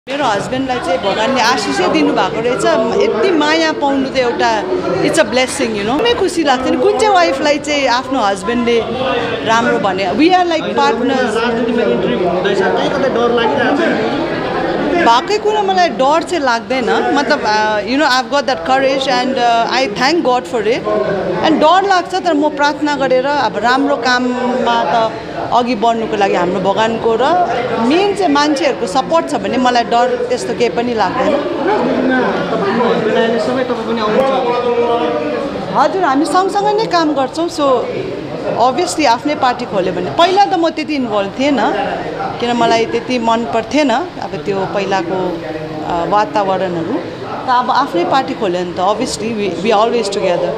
मेरो हस्बेन्डलाई चाहिँ भगवानले आशिषै दिनुभएको रहेछ। यति माया पाउनु त एउटा it's a blessing you know. एकदमै खुसी लाग्छ नि कुन चाहिँ वाइफलाई चाहिँ आफ्नो हस्बेन्डले राम्रो भने। We are like partners. भएकै कुरा मलाई डर चाहिँ लाग्दैन, मतलब you know I have got that courage and I thank God for it. And डर लाग्छ तर म प्रार्थना गरेर अब राम्रो काममा त अघि बढ्नुको लागि हाम्रो भगवानको र मेन चाहिँ मान्छेहरूको सपोर्ट छ भने मलाई डर त्यस्तो केही पनि लाग्दैन। हजुर हामी सँगसँगै नै काम गर्छौँ। सो अभियसली आफ्नै पार्टी खोल्यो भने पहिला त म त्यति इन्भल्भ थिएन किन मलाई त्यति मन पर्थेन अब त्यो पहिलाको वातावरणहरू। त अब आफ्नै पार्टी खोल्यो भने त obviously we always together.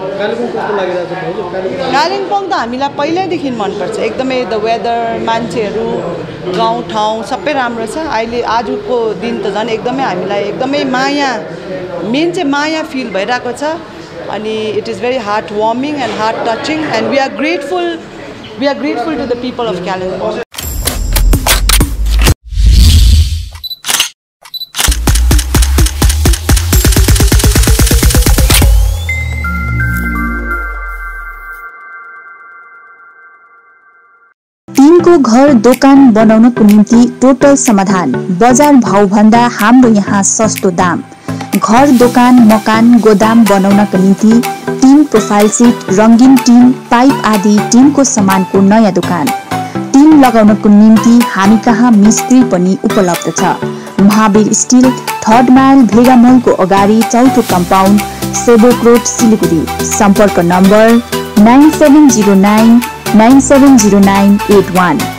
Kalimpong त हामीलाई पहिल्यैदेखि मनपर्छ एकदमै। द वेदर, मान्छेहरू, गाउँठाउँ सबै राम्रो छ। अहिले आजको दिन त झन् एकदमै हामीलाई एकदमै माया, मेन चाहिँ माया फिल भइरहेको छ। अनि it is very heart warming and heart touching and we are grateful to the people of Kalimpong. टिनको घर दोकान बनाउनको निम्ति टोटल समाधान। बजार भाउ भन्दा हाम्रो यहाँ सस्तो दाम। घर दोकान मकान गोदाम बनाउनका निम्ति टिन प्रोफाइल सिट, रंगीन टिन, पाइप आदि टिनको सामानको नयाँ दोकान। टिन लगाउनको निम्ति हामी कहाँ मिस्त्री पनि उपलब्ध छ। महावीर स्टिल, 3rd माइल भेगा मलको अगाडि 4थो कम्पाउन्ड, सेबोक रोड, सिलिगुडी। सम्पर्क नम्बर 9709970981।